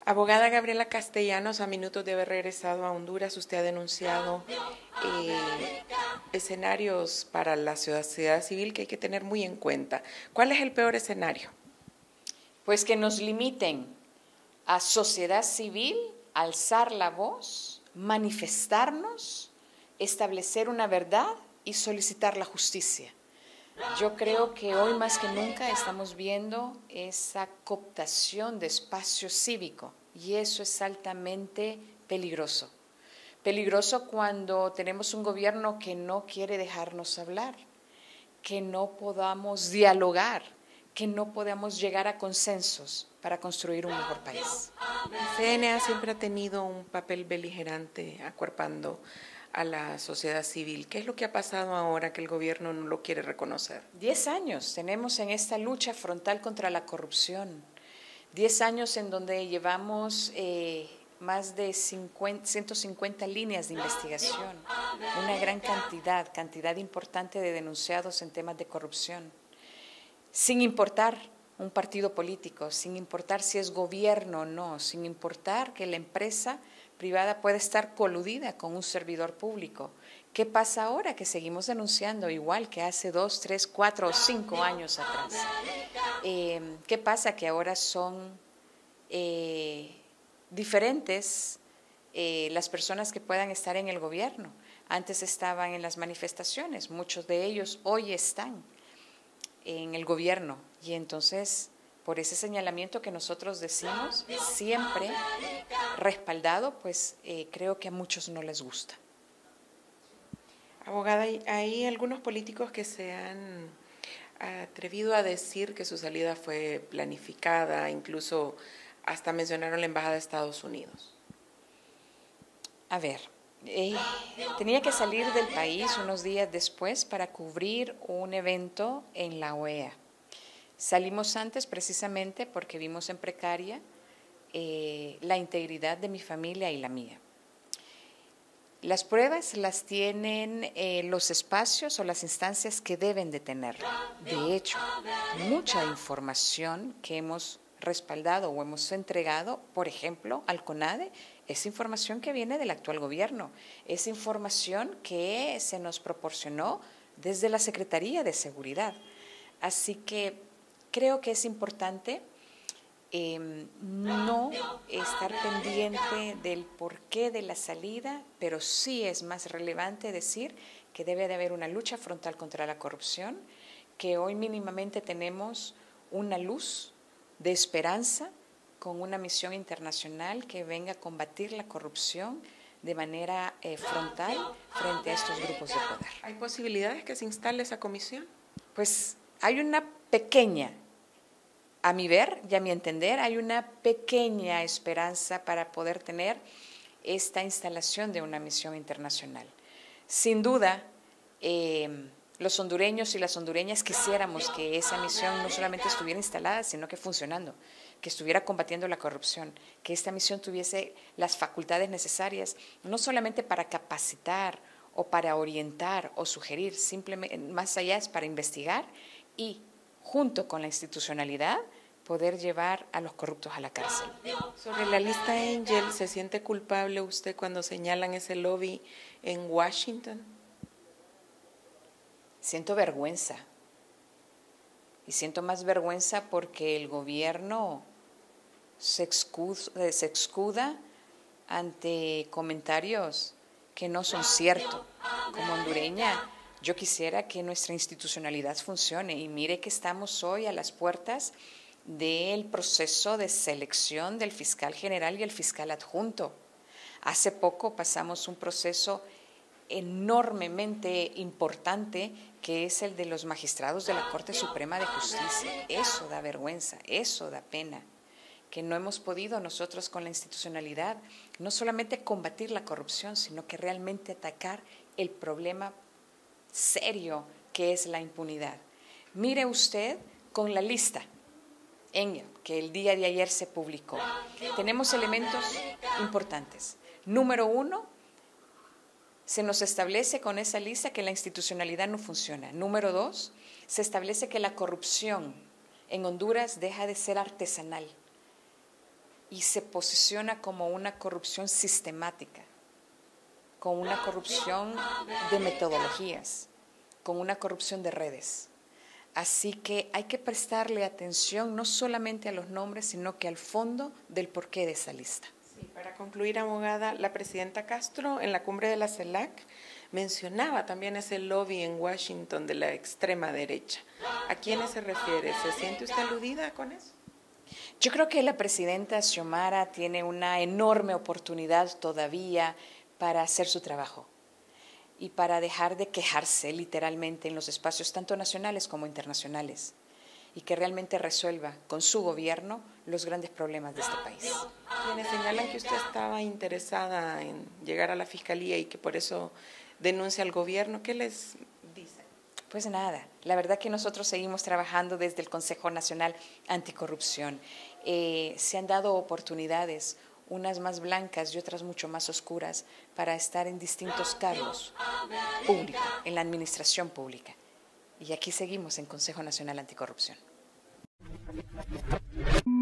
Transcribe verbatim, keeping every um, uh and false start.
Abogada Gabriela Castellanos, a minutos de haber regresado a Honduras, usted ha denunciado eh, escenarios para la sociedad civil que hay que tener muy en cuenta. ¿Cuál es el peor escenario? Pues que nos limiten a sociedad civil, alzar la voz, manifestarnos, establecer una verdad y solicitar la justicia. Yo creo que hoy más que nunca estamos viendo esa cooptación de espacio cívico y eso es altamente peligroso. Peligroso cuando tenemos un gobierno que no quiere dejarnos hablar, que no podamos dialogar, que no podamos llegar a consensos para construir un mejor país. El C N A siempre ha tenido un papel beligerante acuerpando a la sociedad civil. ¿Qué es lo que ha pasado ahora que el gobierno no lo quiere reconocer? Diez años tenemos en esta lucha frontal contra la corrupción. Diez años en donde llevamos eh, más de cincuenta, ciento cincuenta líneas de investigación, una gran cantidad, cantidad importante de denunciados en temas de corrupción, sin importar un partido político, sin importar si es gobierno o no, sin importar que la empresa privada puede estar coludida con un servidor público. ¿Qué pasa ahora que seguimos denunciando igual que hace dos, tres, cuatro o cinco años atrás? Eh, ¿Qué pasa? Que ahora son eh, diferentes eh, las personas que puedan estar en el gobierno. Antes estaban en las manifestaciones, muchos de ellos hoy están en el gobierno y entonces por ese señalamiento que nosotros decimos, siempre respaldado, pues eh, creo que a muchos no les gusta. Abogada, hay algunos políticos que se han atrevido a decir que su salida fue planificada, incluso hasta mencionaron la Embajada de Estados Unidos. A ver, eh, tenía que salir del país unos días después para cubrir un evento en la O E A. Salimos antes precisamente porque vimos en precaria eh, la integridad de mi familia y la mía. Las pruebas las tienen eh, los espacios o las instancias que deben de tenerlo. De hecho, mucha información que hemos respaldado o hemos entregado, por ejemplo, al CONADE, es información que viene del actual gobierno, es información que se nos proporcionó desde la Secretaría de Seguridad. Así que creo que es importante Eh, no estar pendiente del porqué de la salida, pero sí es más relevante decir que debe de haber una lucha frontal contra la corrupción, que hoy mínimamente tenemos una luz de esperanza con una misión internacional que venga a combatir la corrupción de manera eh, frontal frente a estos grupos de poder. ¿Hay posibilidades que se instale esa comisión? Pues hay una pequeña, a mi ver y a mi entender, hay una pequeña esperanza para poder tener esta instalación de una misión internacional. Sin duda, eh, los hondureños y las hondureñas quisiéramos que esa misión no solamente estuviera instalada, sino que funcionando, que estuviera combatiendo la corrupción, que esta misión tuviese las facultades necesarias, no solamente para capacitar o para orientar o sugerir, simplemente más allá es para investigar y junto con la institucionalidad, poder llevar a los corruptos a la cárcel. Sobre la lista Angel, ¿se siente culpable usted cuando señalan ese lobby en Washington? Siento vergüenza. Y siento más vergüenza porque el gobierno se excuda, se excuda ante comentarios que no son ciertos. Como hondureña, yo quisiera que nuestra institucionalidad funcione y mire que estamos hoy a las puertas del proceso de selección del fiscal general y el fiscal adjunto. Hace poco pasamos un proceso enormemente importante que es el de los magistrados de la Corte Suprema de Justicia. Eso da vergüenza, eso da pena, que no hemos podido nosotros con la institucionalidad no solamente combatir la corrupción, sino que realmente atacar el problema serio que es la impunidad. Mire usted con la lista Engel, que el día de ayer se publicó. Tenemos elementos importantes. Número uno, se nos establece con esa lista que la institucionalidad no funciona. Número dos, se establece que la corrupción en Honduras deja de ser artesanal. y se posiciona como una corrupción sistemática, con una corrupción de metodologías, con una corrupción de redes. Así que hay que prestarle atención no solamente a los nombres, sino que al fondo del porqué de esa lista. Sí, para concluir, abogada, la presidenta Castro en la cumbre de la CELAC mencionaba también ese lobby en Washington de la extrema derecha. ¿A quiénes se refiere? ¿Se siente usted aludida con eso? Yo creo que la presidenta Xiomara tiene una enorme oportunidad todavía para hacer su trabajo y para dejar de quejarse literalmente en los espacios tanto nacionales como internacionales y que realmente resuelva con su gobierno los grandes problemas de este país. Quienes señalan que usted estaba interesada en llegar a la Fiscalía y que por eso denuncia al gobierno, ¿qué les dice? Pues nada, la verdad que nosotros seguimos trabajando desde el Consejo Nacional Anticorrupción. Eh, se han dado oportunidades, unas más blancas y otras mucho más oscuras, para estar en distintos cargos públicos, en la administración pública. Y aquí seguimos en Consejo Nacional Anticorrupción.